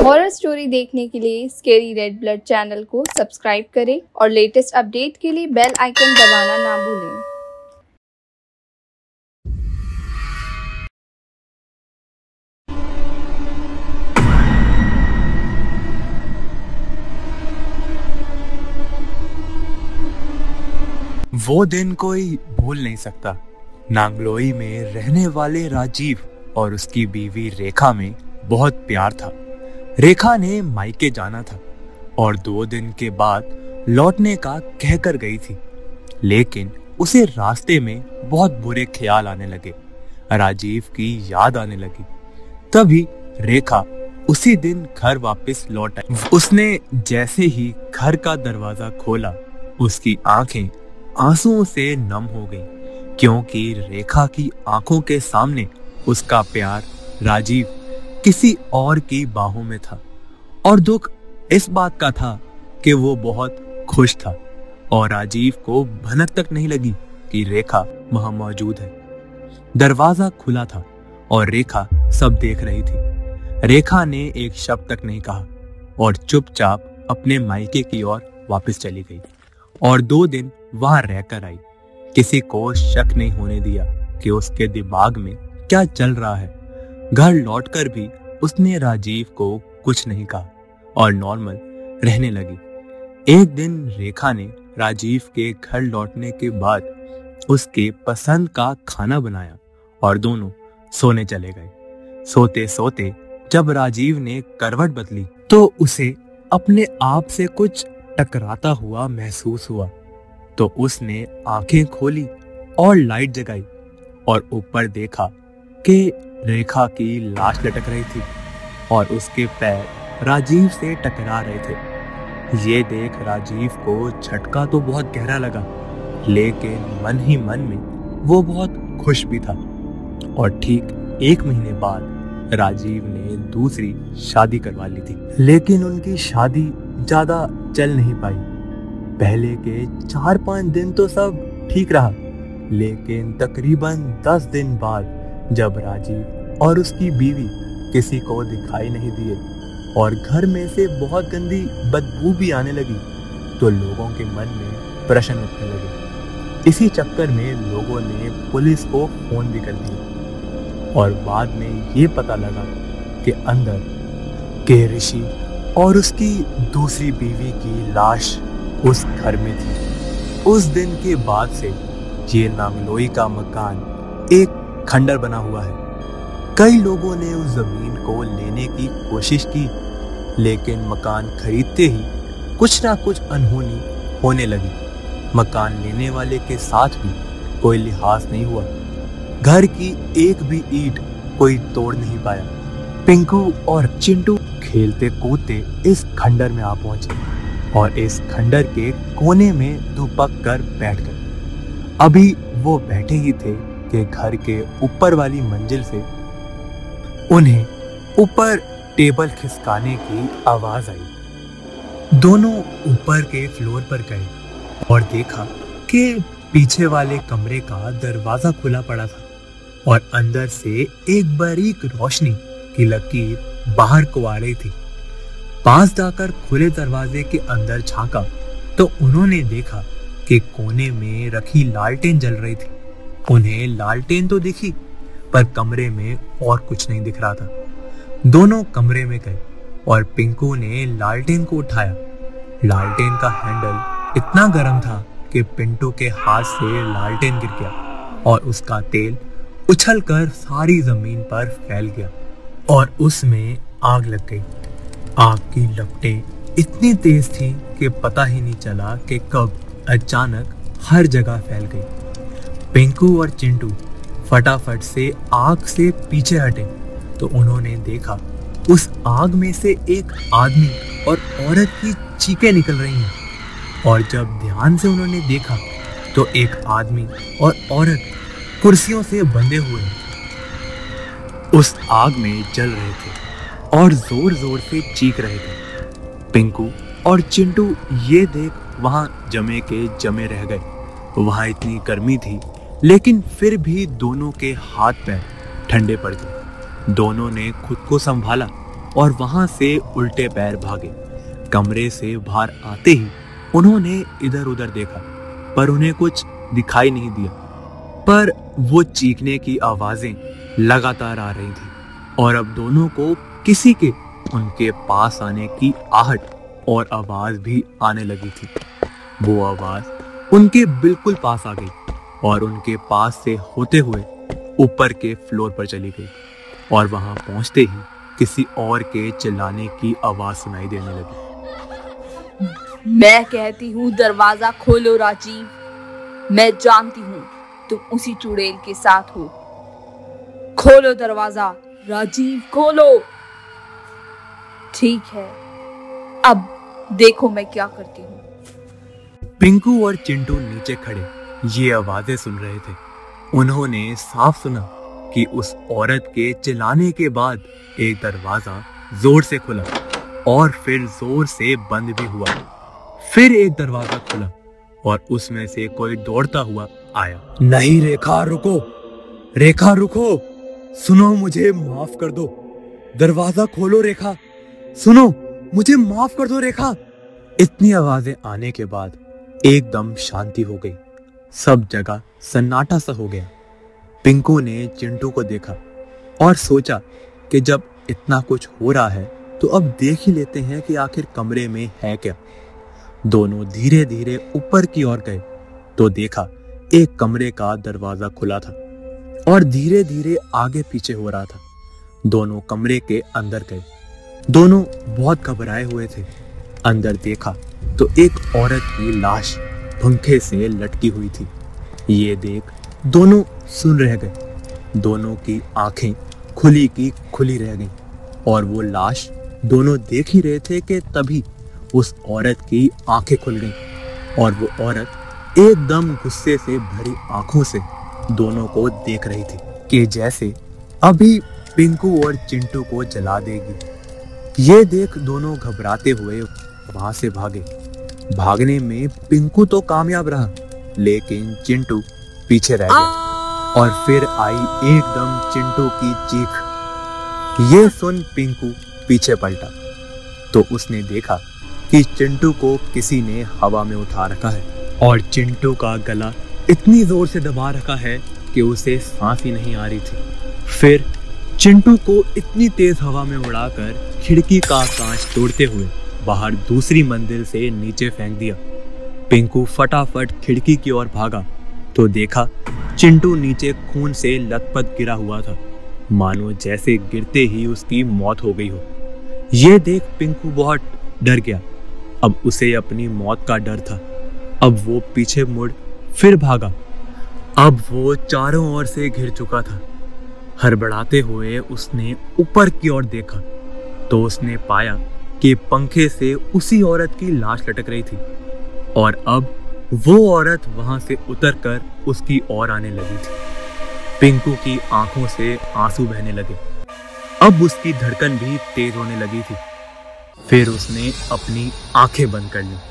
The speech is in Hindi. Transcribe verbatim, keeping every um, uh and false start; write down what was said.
हॉरर स्टोरी देखने के लिए स्केरी रेड ब्लड चैनल को सब्सक्राइब करें और लेटेस्ट अपडेट के लिए बेल आइकन दबाना ना भूलें। वो दिन कोई भूल नहीं सकता। नांगलोई में रहने वाले राजीव और उसकी बीवी रेखा में बहुत प्यार था। रेखा ने मायके जाना था और दो दिन के बाद लौटने का कहकर गई थी, लेकिन उसे रास्ते में बहुत बुरे ख्याल आने लगे। राजीव की याद आने लगी। तभी रेखा उसी दिन घर वापस लौट आई। उसने जैसे ही घर का दरवाजा खोला, उसकी आंखें आंसुओं से नम हो गई, क्योंकि रेखा की आंखों के सामने उसका प्यार राजीव किसी और की बाहों में था। और दुख इस बात का था कि वो बहुत खुश था और राजीव को भनक तक नहीं लगी कि रेखा वहां मौजूद है। दरवाजा खुला था और रेखा सब देख रही थी। रेखा ने एक शब्द तक नहीं कहा और चुपचाप अपने मायके की ओर वापस चली गई और दो दिन वहां रहकर आई। किसी को शक नहीं होने दिया कि उसके दिमाग में क्या चल रहा है। घर लौटकर भी उसने राजीव को कुछ नहीं कहा और नॉर्मल रहने लगी। एक दिन रेखा ने राजीव के घर लौटने के बाद उसके पसंद का खाना बनाया और दोनों सोने चले गए। सोते सोते जब राजीव ने करवट बदली तो उसे अपने आप से कुछ टकराता हुआ महसूस हुआ। तो उसने आंखें खोली और लाइट जगाई और ऊपर देखा कि रेखा की लाश लटक रही थी और उसके पैर राजीव से टकरा रहे थे। ये देख राजीव को झटका तो बहुत गहरा लगा, लेकिन मन ही मन में वो बहुत खुश भी था। और ठीक एक महीने बाद राजीव ने दूसरी शादी करवा ली थी, लेकिन उनकी शादी ज्यादा चल नहीं पाई। पहले के चार पांच दिन तो सब ठीक रहा, लेकिन तकरीबन दस दिन बाद जब राजीव और उसकी बीवी किसी को दिखाई नहीं दिए और घर में से बहुत गंदी बदबू भी आने लगी, तो लोगों के मन में प्रश्न उठने लगे। इसी चक्कर में लोगों ने पुलिस को फोन भी कर दिया और बाद में ये पता लगा कि अंदर के ऋषि और उसकी दूसरी बीवी की लाश उस घर में थी। उस दिन के बाद से ये नांगलोई का मकान एक खंडर बना हुआ है। कई लोगों ने उस जमीन को लेने की कोशिश की, लेकिन मकान खरीदते ही कुछ ना कुछ अनहोनी होने लगी। मकान लेने वाले के साथ भी कोई लिहाज नहीं हुआ। घर की एक भी ईंट कोई तोड़ नहीं पाया। पिंकू और चिंटू खेलते कूदते इस खंडर में आ पहुंचे और इस खंडर के कोने में दुबक कर बैठ गए। अभी वो बैठे ही थे कि घर के ऊपर वाली मंजिल से उन्हें ऊपर टेबल खिसकाने की आवाज आई। दोनों ऊपर के फ्लोर पर गए और देखा कि पीछे वाले कमरे का दरवाजा खुला पड़ा था और अंदर से एक बारीक रोशनी की लकीर बाहर को आ रही थी। पास जाकर खुले दरवाजे के अंदर झांका तो उन्होंने देखा कि कोने में रखी लालटेन जल रही थी। उन्हें लालटेन तो दिखी, पर कमरे में और कुछ नहीं दिख रहा था। दोनों कमरे में गए और पिंकू ने लालटेन को उठाया। लालटेन का हैंडल इतना गर्म था कि पिंटू के हाथ से लालटेन गिर गया और उसका तेल उछलकर सारी जमीन पर फैल गया और उसमें आग लग गई। आग की लपटें इतनी तेज थी कि पता ही नहीं चला कि कब अचानक हर जगह फैल गई। पिंकू और चिंटू फटाफट से आग से पीछे हटे तो उन्होंने देखा उस आग में से एक आदमी और औरत की चीखें निकल रही हैं। और जब ध्यान से उन्होंने देखा तो एक आदमी और औरत कुर्सियों से बंधे हुए उस आग में जल रहे थे और जोर जोर से चीख रहे थे। पिंकू और चिंटू ये देख वहां जमे के जमे रह गए। वहां इतनी गर्मी थी, लेकिन फिर भी दोनों के हाथ पैर ठंडे पड़ गए। दोनों ने खुद को संभाला और वहां से उल्टे पैर भागे। कमरे से बाहर आते ही उन्होंने इधर उधर देखा, पर उन्हें कुछ दिखाई नहीं दिया। पर वो चीखने की आवाजें लगातार आ रही थी और अब दोनों को किसी के उनके पास आने की आहट और आवाज भी आने लगी थी। वो आवाज उनके बिल्कुल पास आ गई और उनके पास से होते हुए ऊपर के फ्लोर पर चली गई और वहां पहुंचते ही किसी और के चिल्लाने की आवाज सुनाई देने लगी। मैं कहती हूँ दरवाजा खोलो राजीव। मैं जानती हूँ तुम उसी चुड़ैल के साथ हो। खोलो दरवाजा राजीव, खोलो। ठीक है, अब देखो मैं क्या करती हूँ। पिंकू और चिंटू नीचे खड़े ये आवाजें सुन रहे थे। उन्होंने साफ सुना कि उस औरत के चिल्लाने के बाद एक दरवाजा जोर से खुला और फिर जोर से बंद भी हुआ। फिर एक दरवाजा खुला और उसमें से कोई दौड़ता हुआ आया। नहीं रेखा, रुको, रेखा रुको, सुनो, मुझे माफ कर दो। दरवाजा खोलो रेखा, सुनो, मुझे माफ कर दो रेखा। इतनी आवाजें आने के बाद एकदम शांति हो गई। सब जगह सन्नाटा सा हो गया। पिंकू ने चिंटू को देखा और सोचा कि जब इतना कुछ हो रहा है तो अब देख ही लेते हैं कि आखिर कमरे में है क्या। दोनों धीरे धीरे ऊपर की ओर गए तो देखा एक कमरे का दरवाजा खुला था और धीरे धीरे आगे पीछे हो रहा था। दोनों कमरे के अंदर गए। दोनों बहुत घबराए हुए थे। अंदर देखा तो एक औरत की लाश पंखे से लटकी हुई थी। ये देख दोनों सुन रह गए। दोनों की आंखें खुली की खुली रह गईं और वो लाश दोनों देख ही रहे थे कि तभी उस औरत की आंखें खुल गईं और वो औरत एकदम गुस्से से भरी आंखों से दोनों को देख रही थी कि जैसे अभी पिंकू और चिंटू को जला देगी। ये देख दोनों घबराते हुए वहां से भागे। भागने में पिंकू तो कामयाब रहा, लेकिन चिंटू पीछे रह गया और फिर आई एकदम चिंटू की चीख। ये सुन पिंकू पीछे पलटा तो उसने देखा कि चिंटू को किसी ने हवा में उठा रखा है और चिंटू का गला इतनी जोर से दबा रखा है कि उसे सांस ही नहीं आ रही थी। फिर चिंटू को इतनी तेज हवा में उड़ाकर खिड़की का कांच तोड़ते हुए बाहर दूसरी मंजिल से नीचे फेंक दिया। पिंकू फटाफट खिड़की की ओर भागा तो देखा चिंटू नीचे खून से लथपथ गिरा हुआ था, मानो जैसे गिरते ही उसकी मौत हो गई हो। ये देख पिंकू बहुत डर गया। अब उसे अपनी मौत का डर था। अब वो पीछे मुड़ फिर भागा। अब वो चारों ओर से घिर चुका था। हड़बड़ाते हुए उसने ऊपर की ओर देखा तो उसने पाया कि पंखे से उसी औरत की लाश लटक रही थी और अब वो औरत वहां से उतरकर उसकी ओर आने लगी थी। पिंकू की आंखों से आंसू बहने लगे। अब उसकी धड़कन भी तेज होने लगी थी। फिर उसने अपनी आंखें बंद कर ली।